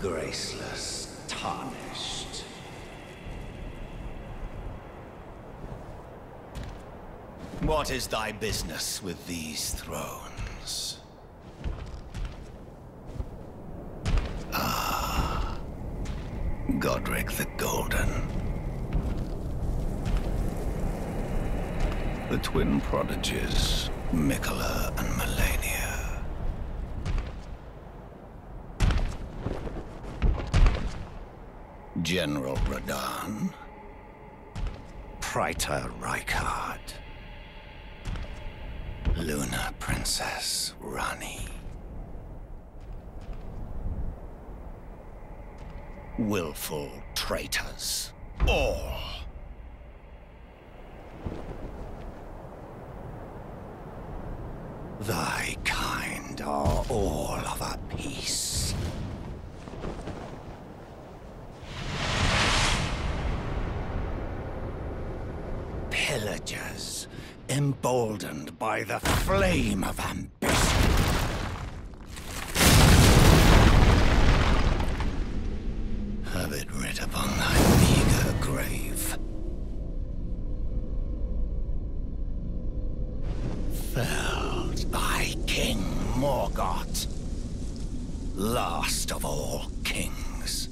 Graceless, tarnished. What is thy business with these thrones? Ah, Godric the Golden. The twin prodigies, Miquella and Malenia. General Radahn. Praetor Rykard. Luna Princess Rani. Willful traitors, all. Thy kind are all of a piece. Pillagers, emboldened by the flame of ambition. Have it writ upon thy meager grave. Felled by King Morgott, last of all kings.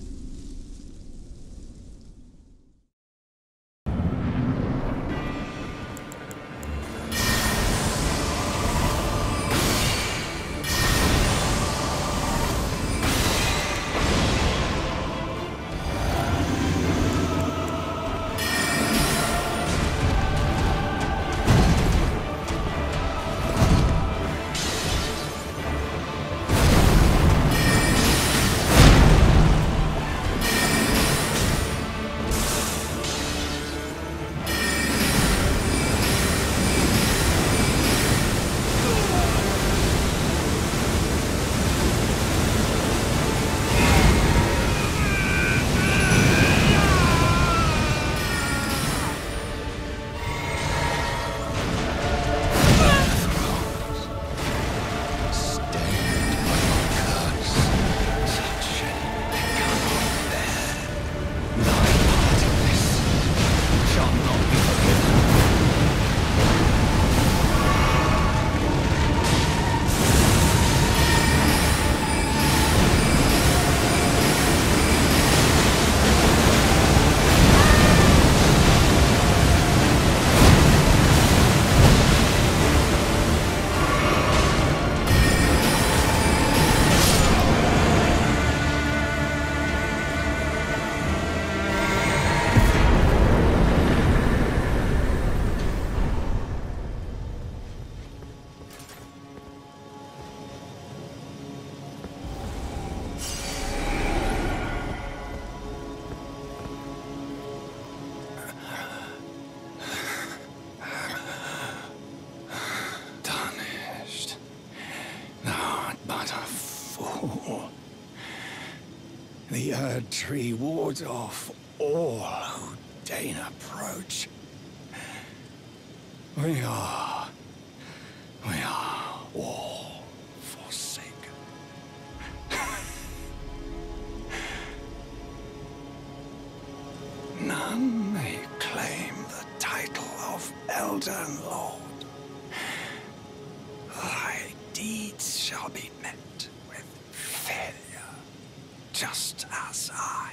The Erd Tree wards off all who deign approach. We are all forsaken. None may claim the title of Elden Lord. Thy deeds shall be met with failure. Just as I.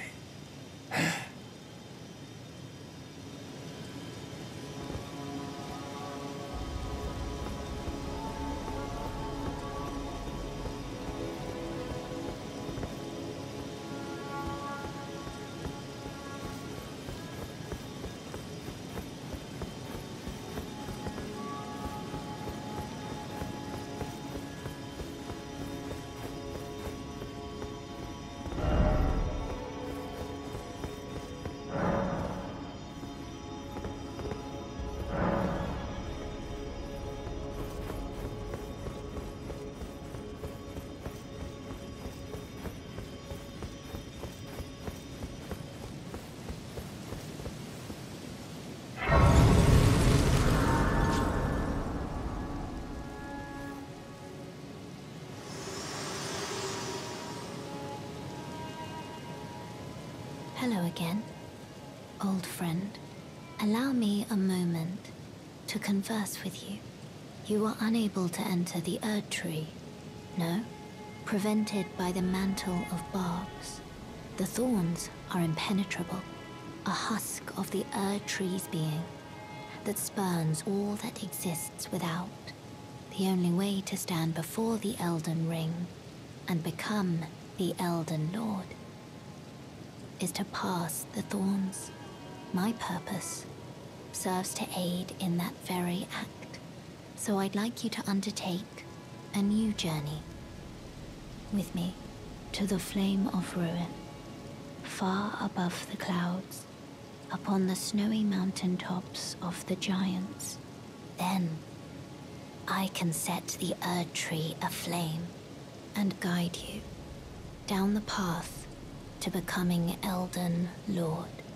Hello again, old friend. Allow me a moment to converse with you. You were unable to enter the Erd Tree, no? Prevented by the mantle of barbs. The thorns are impenetrable, a husk of the Erd Tree's being that spurns all that exists without. The only way to stand before the Elden Ring and become the Elden Lord is to pass the thorns. My purpose serves to aid in that very act, so I'd like you to undertake a new journey with me to the Flame of Ruin, far above the clouds, upon the snowy mountain tops of the giants. Then I can set the Erd Tree aflame and guide you down the path to becoming Elden Lord.